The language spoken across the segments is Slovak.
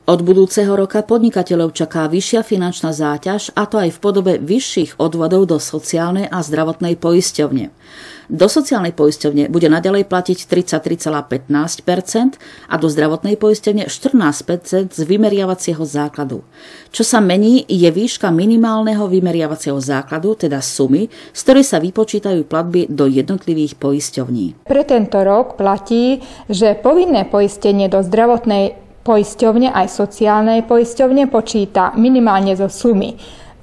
Od budúceho roka podnikateľov čaká vyššia finančná záťaž, a to aj v podobe vyšších odvodov do sociálnej a zdravotnej poisťovne. Do sociálnej poisťovne bude naďalej platiť 33,15% a do zdravotnej poisťovne 14% z vymeriavacieho základu. Čo sa mení, je výška minimálneho vymeriavacieho základu, teda sumy, z ktorej sa vypočítajú platby do jednotlivých poisťovní. Pre tento rok platí, že povinné poistenie do zdravotnej poisťovne aj sociálnej poisťovne počíta minimálne zo sumy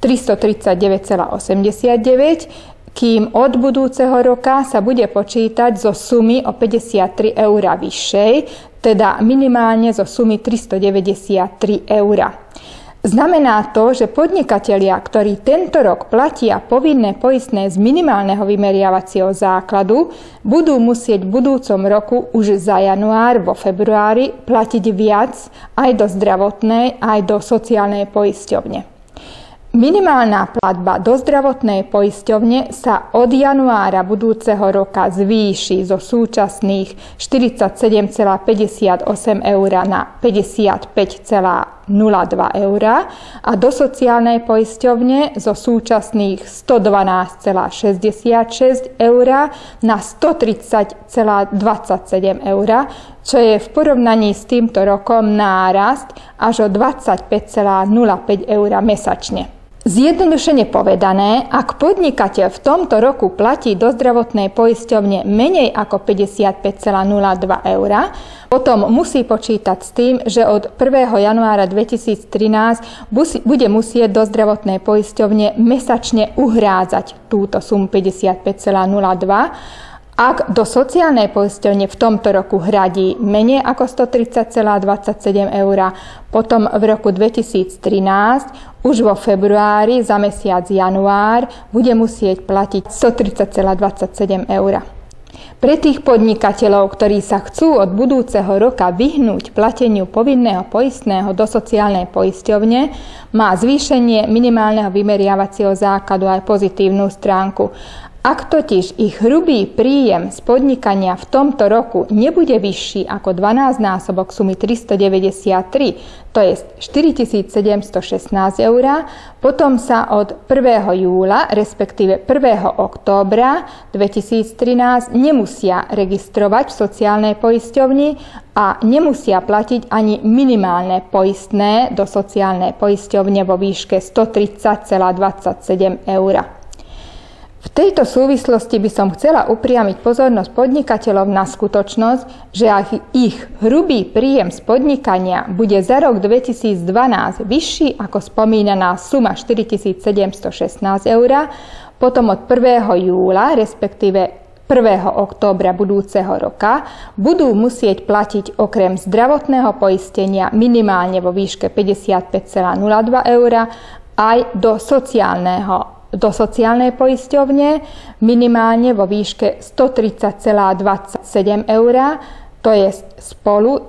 339,89, kým od budúceho roka sa bude počítať zo sumy o 53 eur vyššej, teda minimálne zo sumy 393 eur. Znamená to, že podnikatelia, ktorí tento rok platia povinné poistné z minimálneho vymeriavacieho základu, budú musieť v budúcom roku už za január vo februári platiť viac aj do zdravotnej, aj do sociálnej poisťovne. Minimálna platba do zdravotnej poisťovne sa od januára budúceho roka zvýši zo súčasných 47,58 eur na 55,02 eur a do sociálnej poisťovne zo súčasných 112,66 eur na 130,27 eur, čo je v porovnaní s týmto rokom nárast až o 25,05 eur mesačne. Zjednodušene povedané, ak podnikateľ v tomto roku platí do zdravotnej poisťovne menej ako 55,02 eur, potom musí počítať s tým, že od 1. januára 2013 bude musieť do zdravotnej poisťovne mesačne uhrádzať túto sumu 55,02. Ak do sociálnej poisťovne v tomto roku hradí menej ako 130,27 eur, potom v roku 2013 už vo februári za mesiac január bude musieť platiť 130,27 eur. Pre tých podnikateľov, ktorí sa chcú od budúceho roka vyhnúť plateniu povinného poistného do sociálnej poisťovne, má zvýšenie minimálneho vymeriavacieho základu aj pozitívnu stránku. Ak totiž ich hrubý príjem z podnikania v tomto roku nebude vyšší ako 12-násobok sumy 393, to je 4716 eur, potom sa od 1. júla, respektíve 1. októbra 2013 nemusia registrovať v sociálnej poisťovni a nemusia platiť ani minimálne poistné do sociálnej poisťovne vo výške 130,27 eur. V tejto súvislosti by som chcela upriamiť pozornosť podnikateľov na skutočnosť, že ak ich hrubý príjem z podnikania bude za rok 2012 vyšší ako spomínaná suma 4716 eur, potom od 1. júla, respektíve 1. októbra budúceho roka, budú musieť platiť okrem zdravotného poistenia minimálne vo výške 55,02 eur aj do sociálnej poisťovne minimálne vo výške 130,27 eur, to je spolu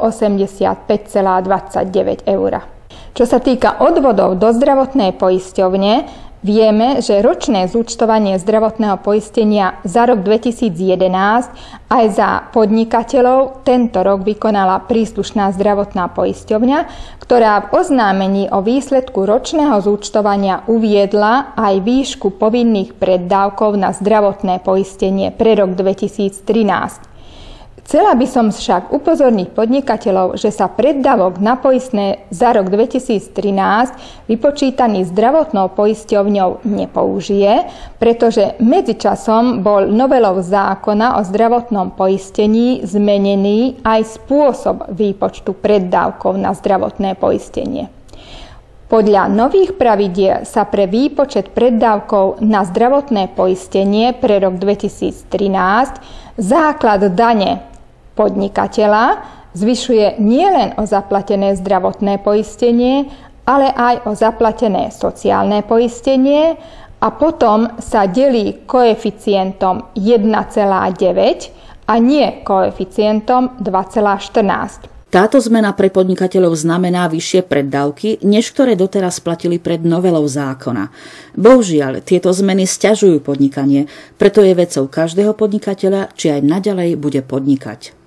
185,29 eur. Čo sa týka odvodov do zdravotnej poisťovne, vieme, že ročné zúčtovanie zdravotného poistenia za rok 2011 aj za podnikateľov tento rok vykonala príslušná zdravotná poisťovňa, ktorá v oznámení o výsledku ročného zúčtovania uviedla aj výšku povinných preddávkov na zdravotné poistenie pre rok 2013. Chcela by som však upozorniť podnikateľov, že sa preddavok na poistné za rok 2013 vypočítaný zdravotnou poisťovňou nepoužije, pretože medzičasom bol novelou zákona o zdravotnom poistení zmenený aj spôsob výpočtu preddávkov na zdravotné poistenie. Podľa nových pravidiel sa pre výpočet preddávkov na zdravotné poistenie pre rok 2013 základ dane podnikateľa zvyšuje nielen o zaplatené zdravotné poistenie, ale aj o zaplatené sociálne poistenie a potom sa delí koeficientom 1,9 a nie koeficientom 2,14. Táto zmena pre podnikateľov znamená vyššie preddávky, než ktoré doteraz platili pred novelou zákona. Bohužiaľ, tieto zmeny sťažujú podnikanie, preto je vecou každého podnikateľa, či aj naďalej bude podnikať.